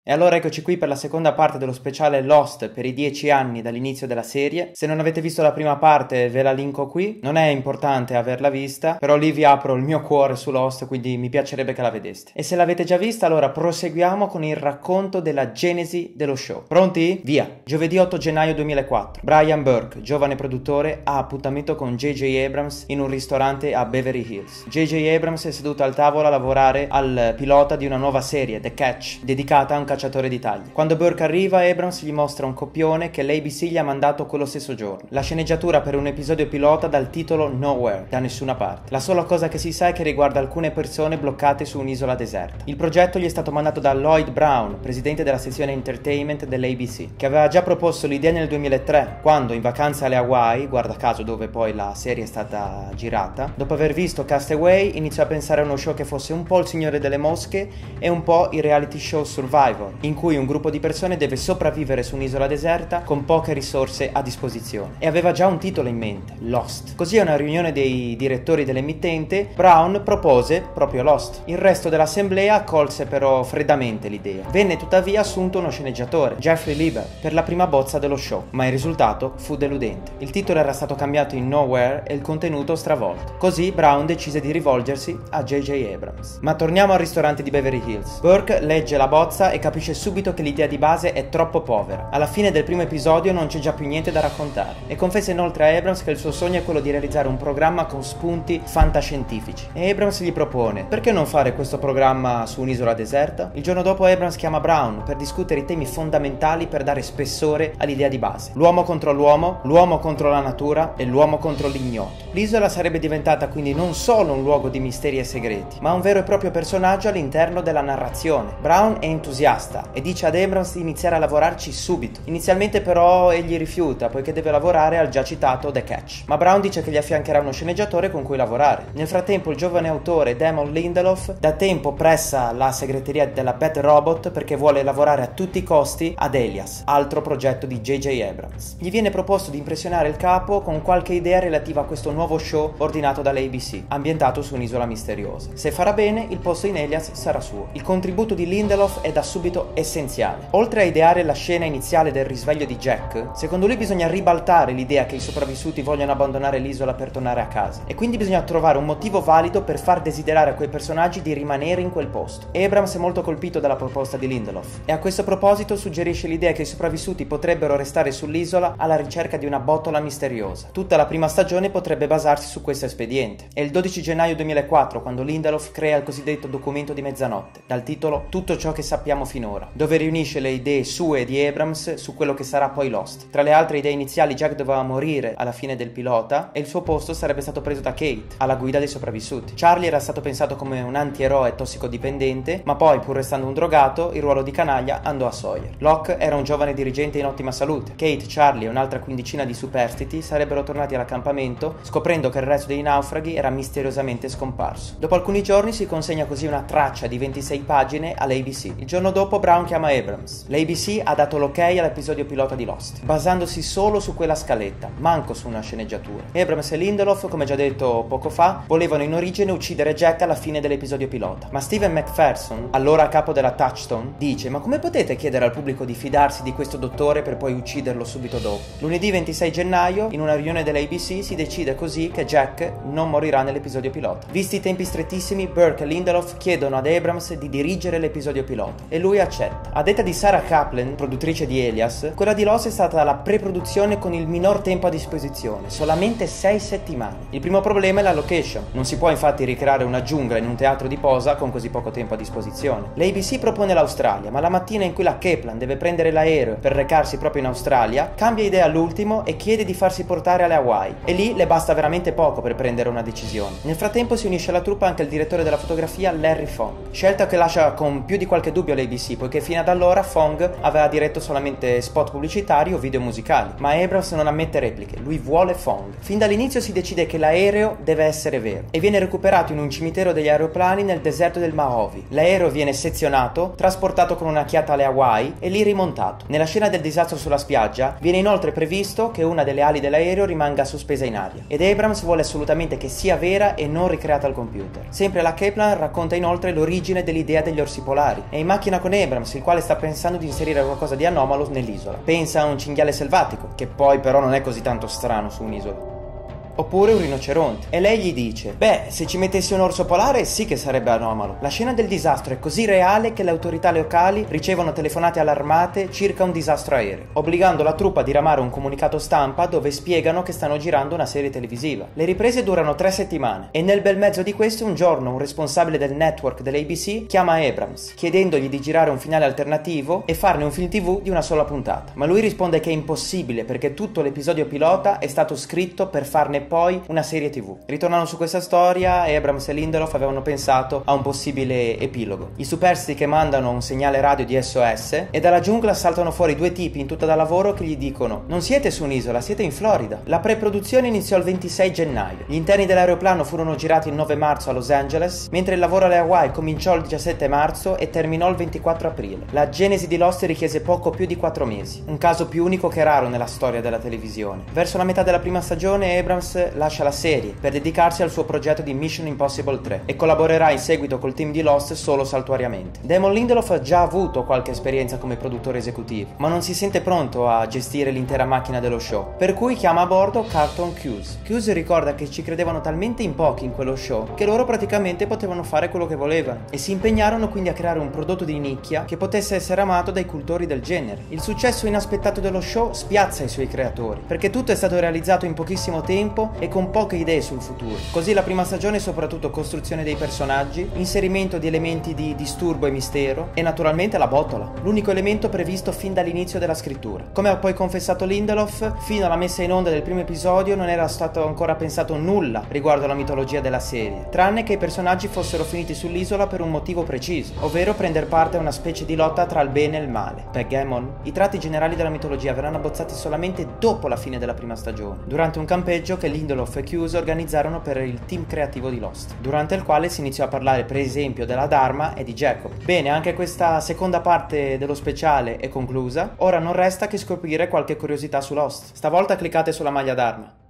E allora eccoci qui per la seconda parte dello speciale Lost per i 10 anni dall'inizio della serie. Se non avete visto la prima parte ve la linko qui, non è importante averla vista, però lì vi apro il mio cuore su Lost, quindi mi piacerebbe che la vedeste. E se l'avete già vista, allora proseguiamo con il racconto della genesi dello show. Pronti? Via! Giovedì 8 gennaio 2004, Brian Burke, giovane produttore, ha appuntamento con J.J. Abrams in un ristorante a Beverly Hills. J.J. Abrams è seduto al tavolo a lavorare al pilota di una nuova serie, The Catch, dedicata a un cacciatore di taglie. Quando Burke arriva, Abrams gli mostra un copione che l'ABC gli ha mandato quello stesso giorno. La sceneggiatura per un episodio pilota dal titolo Nowhere, da nessuna parte. La sola cosa che si sa è che riguarda alcune persone bloccate su un'isola deserta. Il progetto gli è stato mandato da Lloyd Brown, presidente della sezione entertainment dell'ABC, che aveva già proposto l'idea nel 2003, quando in vacanza alle Hawaii, guarda caso dove poi la serie è stata girata, dopo aver visto Castaway iniziò a pensare a uno show che fosse un po' il Signore delle Mosche e un po' il reality show Survivor, in cui un gruppo di persone deve sopravvivere su un'isola deserta con poche risorse a disposizione. E aveva già un titolo in mente, Lost. Così a una riunione dei direttori dell'emittente, Brown propose proprio Lost. Il resto dell'assemblea accolse però freddamente l'idea. Venne tuttavia assunto uno sceneggiatore, Jeffrey Lieber, per la prima bozza dello show, ma il risultato fu deludente. Il titolo era stato cambiato in Nowhere e il contenuto stravolto. Così Brown decise di rivolgersi a J.J. Abrams. Ma torniamo al ristorante di Beverly Hills. Burke legge la bozza e capisce subito che l'idea di base è troppo povera. Alla fine del primo episodio non c'è già più niente da raccontare e confessa inoltre a Abrams che il suo sogno è quello di realizzare un programma con spunti fantascientifici. E Abrams gli propone: perché non fare questo programma su un'isola deserta? Il giorno dopo Abrams chiama Brown per discutere i temi fondamentali per dare spessore all'idea di base: l'uomo contro l'uomo contro la natura e l'uomo contro l'ignoto. L'isola sarebbe diventata quindi non solo un luogo di misteri e segreti, ma un vero e proprio personaggio all'interno della narrazione. Brown è entusiasta e dice ad Abrams di iniziare a lavorarci subito. Inizialmente però egli rifiuta, poiché deve lavorare al già citato The Catch. Ma Brown dice che gli affiancherà uno sceneggiatore con cui lavorare. Nel frattempo il giovane autore Damon Lindelof da tempo pressa la segreteria della Bad Robot perché vuole lavorare a tutti i costi ad Alias, altro progetto di J.J. Abrams. Gli viene proposto di impressionare il capo con qualche idea relativa a questo nuovo show ordinato dall'ABC, ambientato su un'isola misteriosa. Se farà bene, il posto in Alias sarà suo. Il contributo di Lindelof è da subito essenziale. Oltre a ideare la scena iniziale del risveglio di Jack, secondo lui bisogna ribaltare l'idea che i sopravvissuti vogliono abbandonare l'isola per tornare a casa, e quindi bisogna trovare un motivo valido per far desiderare a quei personaggi di rimanere in quel posto. Abrams è molto colpito dalla proposta di Lindelof e a questo proposito suggerisce l'idea che i sopravvissuti potrebbero restare sull'isola alla ricerca di una botola misteriosa. Tutta la prima stagione potrebbe basarsi su questo espediente. È il 12 gennaio 2004 quando Lindelof crea il cosiddetto documento di mezzanotte, dal titolo Tutto ciò che sappiamo finora, dove riunisce le idee sue e di Abrams su quello che sarà poi Lost. Tra le altre idee iniziali, Jack doveva morire alla fine del pilota e il suo posto sarebbe stato preso da Kate, alla guida dei sopravvissuti. Charlie era stato pensato come un antieroe tossicodipendente, ma poi, pur restando un drogato, il ruolo di canaglia andò a Sawyer. Locke era un giovane dirigente in ottima salute. Kate, Charlie e un'altra quindicina di superstiti sarebbero tornati all'accampamento, scoprendo che il resto dei naufraghi era misteriosamente scomparso. Dopo alcuni giorni si consegna così una traccia di 26 pagine all'ABC. Il giorno dopo Brown chiama Abrams. L'ABC ha dato l'ok all'episodio pilota di Lost, basandosi solo su quella scaletta, manco su una sceneggiatura. Abrams e Lindelof, come già detto poco fa, volevano in origine uccidere Jack alla fine dell'episodio pilota, ma Steven McPherson, allora a capo della Touchstone, dice: ma come potete chiedere al pubblico di fidarsi di questo dottore per poi ucciderlo subito dopo? Lunedì 26 gennaio, in una riunione dell'ABC, si decide così che Jack non morirà nell'episodio pilota. Visti i tempi strettissimi, Burke e Lindelof chiedono ad Abrams di dirigere l'episodio pilota e lui accetta. A detta di Sarah Kaplan, produttrice di Alias, quella di Lost è stata la pre-produzione con il minor tempo a disposizione, solamente 6 settimane. Il primo problema è la location. Non si può infatti ricreare una giungla in un teatro di posa con così poco tempo a disposizione. L'ABC propone l'Australia, ma la mattina in cui la Kaplan deve prendere l'aereo per recarsi proprio in Australia, cambia idea all'ultimo e chiede di farsi portare alle Hawaii. E lì le basta veramente poco per prendere una decisione. Nel frattempo si unisce alla troupe anche il direttore della fotografia Larry Fong, scelta che lascia con più di qualche dubbio l'ABC, poiché fino ad allora Fong aveva diretto solamente spot pubblicitari o video musicali. Ma Abrams non ammette repliche, lui vuole Fong. Fin dall'inizio si decide che l'aereo deve essere vero e viene recuperato in un cimitero degli aeroplani nel deserto del Mojave. L'aereo viene sezionato, trasportato con una chiata alle Hawaii e lì rimontato. Nella scena del disastro sulla spiaggia viene inoltre previsto che una delle ali dell'aereo rimanga sospesa in aria, ed Abrams vuole assolutamente che sia vera e non ricreata al computer. Sempre la Kaplan racconta inoltre l'origine dell'idea degli orsi polari e in macchina con Abrams, il quale sta pensando di inserire qualcosa di anomalo nell'isola. Pensa a un cinghiale selvatico, che poi però non è così tanto strano su un'isola. Oppure un rinoceronte. E lei gli dice: beh, se ci mettessi un orso polare sì che sarebbe anomalo. La scena del disastro è così reale che le autorità locali ricevono telefonate allarmate circa un disastro aereo, obbligando la troupe a diramare un comunicato stampa dove spiegano che stanno girando una serie televisiva. Le riprese durano 3 settimane e nel bel mezzo di questo un giorno un responsabile del network dell'ABC chiama Abrams chiedendogli di girare un finale alternativo e farne un film TV di una sola puntata. Ma lui risponde che è impossibile perché tutto l'episodio pilota è stato scritto per farne poi una serie TV. Ritornando su questa storia, Abrams e Lindelof avevano pensato a un possibile epilogo. I superstiti che mandano un segnale radio di SOS e dalla giungla saltano fuori 2 tipi in tuta da lavoro che gli dicono: non siete su un'isola, siete in Florida. La pre-produzione iniziò il 26 gennaio. Gli interni dell'aeroplano furono girati il 9 marzo a Los Angeles, mentre il lavoro alle Hawaii cominciò il 17 marzo e terminò il 24 aprile. La genesi di Lost richiese poco più di 4 mesi, un caso più unico che raro nella storia della televisione. Verso la metà della prima stagione Abrams lascia la serie per dedicarsi al suo progetto di Mission Impossible 3 e collaborerà in seguito col team di Lost solo saltuariamente. Damon Lindelof ha già avuto qualche esperienza come produttore esecutivo, ma non si sente pronto a gestire l'intera macchina dello show, per cui chiama a bordo Carlton Cuse. Cuse ricorda che ci credevano talmente in pochi in quello show che loro praticamente potevano fare quello che volevano e si impegnarono quindi a creare un prodotto di nicchia che potesse essere amato dai cultori del genere. Il successo inaspettato dello show spiazza i suoi creatori, perché tutto è stato realizzato in pochissimo tempo e con poche idee sul futuro. Così la prima stagione è soprattutto costruzione dei personaggi, inserimento di elementi di disturbo e mistero e naturalmente la botola, l'unico elemento previsto fin dall'inizio della scrittura. Come ha poi confessato Lindelof, fino alla messa in onda del primo episodio non era stato ancora pensato nulla riguardo alla mitologia della serie, tranne che i personaggi fossero finiti sull'isola per un motivo preciso, ovvero prendere parte a una specie di lotta tra il bene e il male. Backgammon? I tratti generali della mitologia verranno abbozzati solamente dopo la fine della prima stagione, durante un campeggio che Lindelof e Cuse organizzarono per il team creativo di Lost, durante il quale si iniziò a parlare per esempio della Dharma e di Jacob. Bene, anche questa seconda parte dello speciale è conclusa, ora non resta che scoprire qualche curiosità su Lost. Stavolta cliccate sulla maglia Dharma.